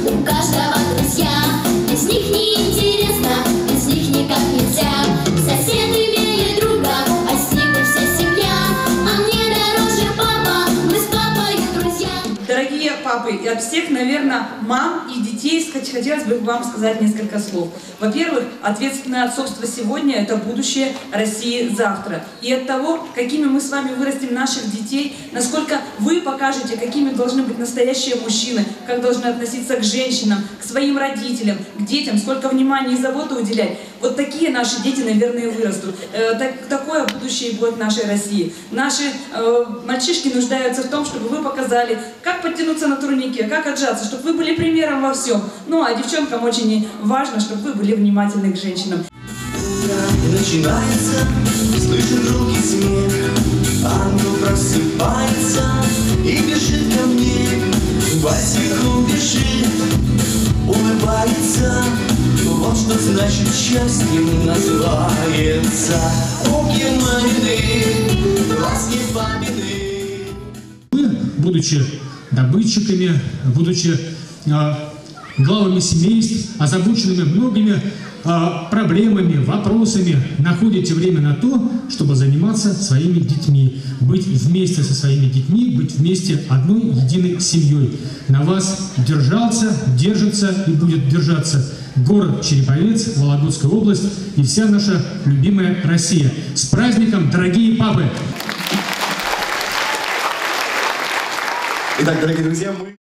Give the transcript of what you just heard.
у каждого друзья. Без них неинтересно, без них никак нельзя. Сосед имеет друга, а с ним и вся семья. А мне дороже папа, мы с папой друзья. Дорогие папы, и от всех, наверное, мам и детей хотелось бы вам сказать несколько слов. Во-первых, ответственное отцовство сегодня – это будущее России завтра. И от того, какими мы с вами вырастим наших детей, насколько вы покажете, какими должны быть настоящие мужчины, как должны относиться к женщинам, к своим родителям, к детям, сколько внимания и заботы уделять. Вот такие наши дети, наверное, и вырастут. Такое будущее будет нашей России. Наши мальчишки нуждаются в том, чтобы вы показали, как подтянуться на турнике, как отжаться, чтобы вы были примером во всем. Ну, а девчонкам очень важно, чтобы вы были внимательны к женщинам. И начинается, слышен громкий смех. Ангел просыпается и бежит ко мне. Босиком бежит, улыбается. Вот что значит счастьем называется. Руки мамины, ласки папины. Мы, будучи добытчиками, будучи главами семейств, озабоченными многими проблемами, вопросами, находите время на то, чтобы заниматься своими детьми, быть вместе со своими детьми, быть вместе одной единой семьей. На вас держался, держится и будет держаться город Череповец, Вологодская область и вся наша любимая Россия. С праздником, дорогие папы! Итак, дорогие друзья, мы...